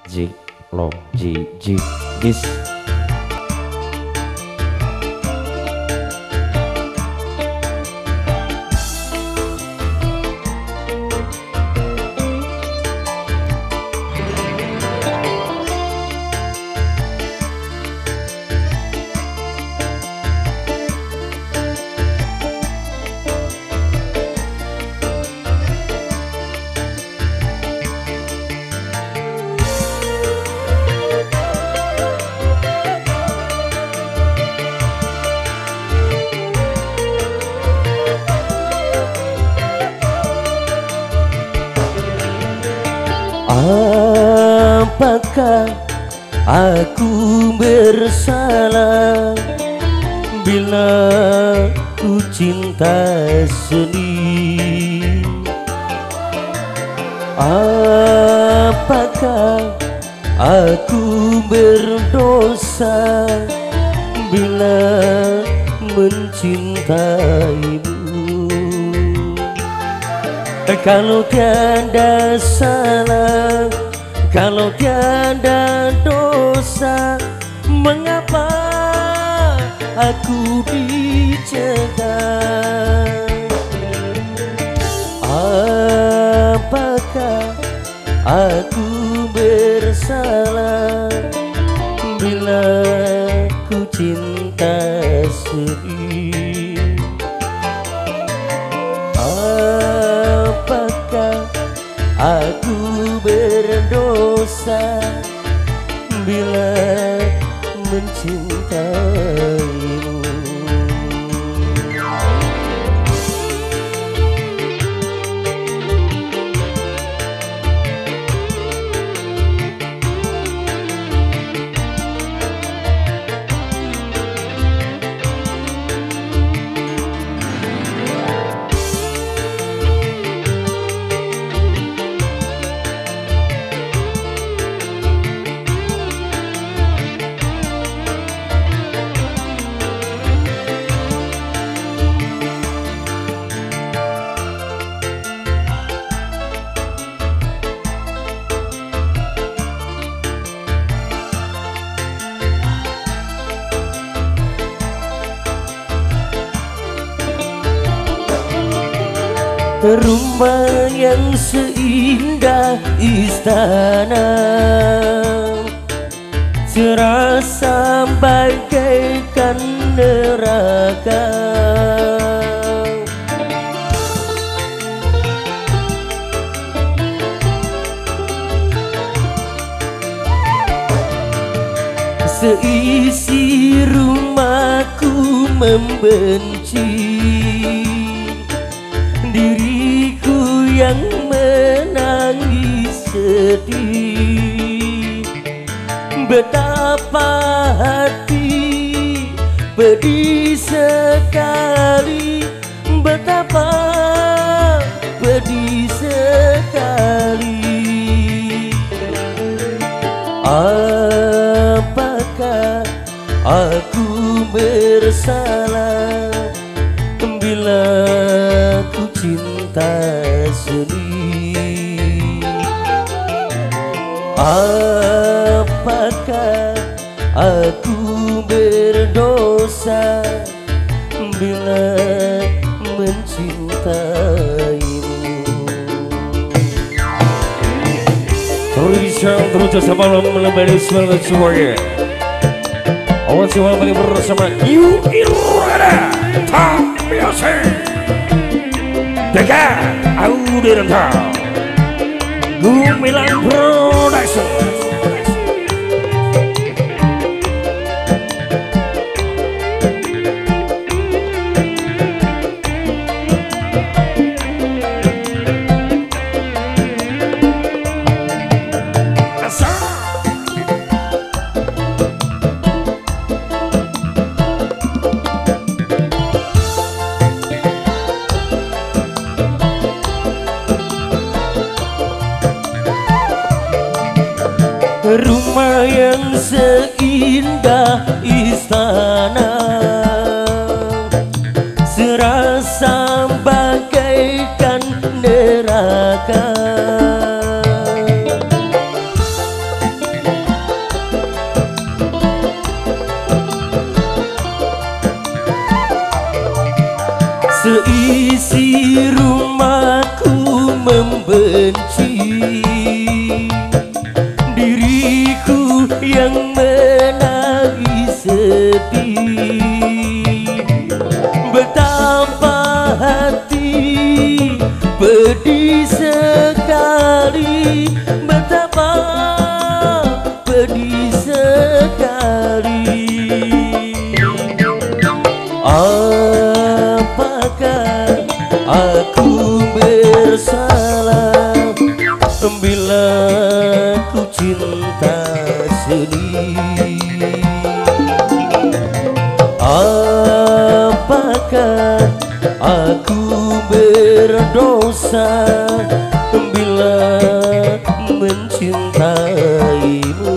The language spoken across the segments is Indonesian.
Jik lo jik dis. Apakah aku bersalah bila ku cinta seni? Apakah aku berdosa bila mencintaimu? Kalau tiada salah, kalau tiada dosa, mengapa aku dicegah? Apakah aku bersalah bila ku cinta sendiri? Apakah aku berdosa bila mencintaimu? Rumah yang seindah istana terasa bagaikan neraka. Seisi rumahku membenci diriku yang menangis sedih. Betapa hati pedih sekali, betapa pedih sekali. Apakah aku bersalah bila ku cinta seni? Apakah aku berdosa bila mencintaimu? Terus terus sebelum melembari semuanya. Awal siwal balik bersama New Era Tak Biasa Dega Audi Rentang Gumilang Production. Rumah yang seindah istana serasa bagaikan neraka. benci diriku yang menangis sedih. Betapa hati pedih sekali, betapa pedih sekali. Apakah aku bersalah bila ku cinta sedih? Apakah aku berdosa bila mencintaimu?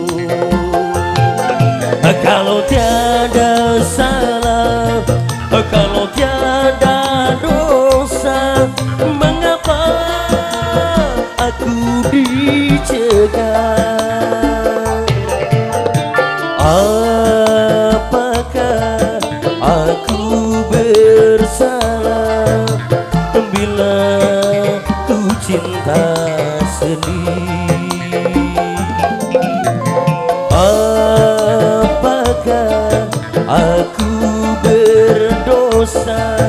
Kalau tiada salah, kalau tiada dosa, mengapa aku dicegah? Apakah aku bersalah bila ku cinta sedih? Apakah aku berdosa